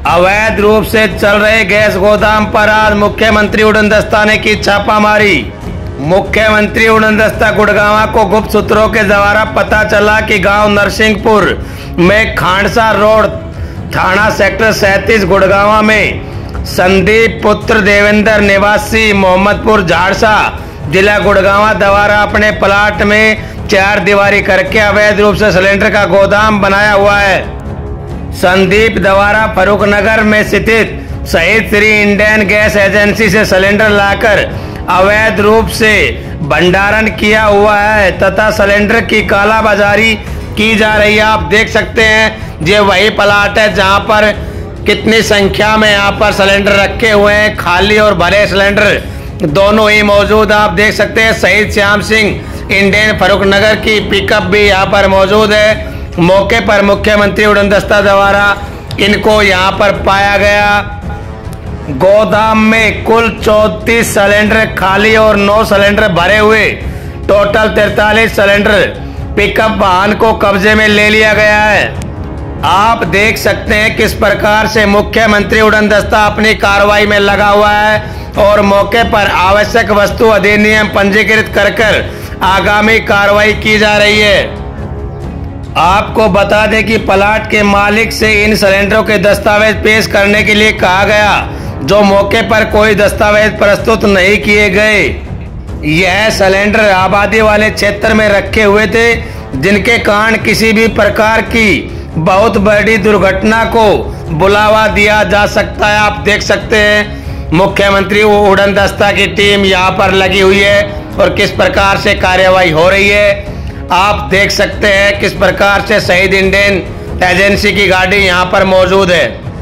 अवैध रूप से चल रहे गैस गोदाम पर आज मुख्यमंत्री उड़नदस्ता ने की छापामारी। मुख्यमंत्री उड़नदस्ता गुड़गांव को गुप्त सूत्रों के द्वारा पता चला कि गांव नरसिंहपुर में खांडसा रोड थाना सेक्टर 37 गुड़गांव में संदीप पुत्र देवेंद्र निवासी मोहम्मदपुर झाड़सा जिला गुड़गांव द्वारा अपने प्लाट में 4 दीवारी करके अवैध रूप से सिलेंडर का गोदाम बनाया हुआ है। संदीप द्वारा फरूखनगर में स्थित शहीद श्री इंडियन गैस एजेंसी से सिलेंडर लाकर अवैध रूप से भंडारण किया हुआ है तथा सिलेंडर की कालाबाजारी की जा रही है। आप देख सकते हैं ये वही प्लाट है जहां पर कितनी संख्या में यहाँ पर सिलेंडर रखे हुए हैं, खाली और भरे सिलेंडर दोनों ही मौजूद। आप देख सकते हैं शहीद श्याम सिंह इंडियन फरूखनगर की पिकअप भी यहाँ पर मौजूद है। मौके पर मुख्यमंत्री उड़नदस्ता द्वारा इनको यहाँ पर पाया गया। गोदाम में कुल 34 सिलेंडर खाली और 9 सिलेंडर भरे हुए टोटल 43 सिलेंडर पिकअप वाहन को कब्जे में ले लिया गया है। आप देख सकते हैं किस प्रकार से मुख्यमंत्री उड़नदस्ता अपनी कार्रवाई में लगा हुआ है और मौके पर आवश्यक वस्तु अधिनियम पंजीकृत कर आगामी कार्रवाई की जा रही है। आपको बता दें कि प्लाट के मालिक से इन सिलेंडरों के दस्तावेज पेश करने के लिए कहा गया, जो मौके पर कोई दस्तावेज प्रस्तुत नहीं किए गए। यह सिलेंडर आबादी वाले क्षेत्र में रखे हुए थे, जिनके कारण किसी भी प्रकार की बहुत बड़ी दुर्घटना को बुलावा दिया जा सकता है। आप देख सकते हैं मुख्यमंत्री उड़नदस्ता की टीम यहाँ पर लगी हुई है और किस प्रकार से कार्यवाही हो रही है। आप देख सकते हैं किस प्रकार से शहीद इंडियन एजेंसी की गाड़ी यहाँ पर मौजूद है।